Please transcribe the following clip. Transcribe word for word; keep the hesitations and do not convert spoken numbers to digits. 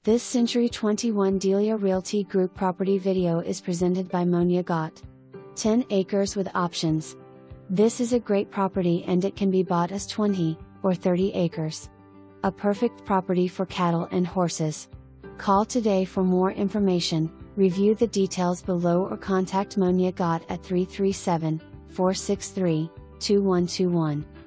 This Century twenty-one Delia Realty Group property video is presented by Monya Gott. ten acres with options. This is a great property and it can be bought as twenty or thirty acres. A perfect property for cattle and horses. Call today for more information, review the details below or contact Monya Gott at three three seven, four six three, two one two one.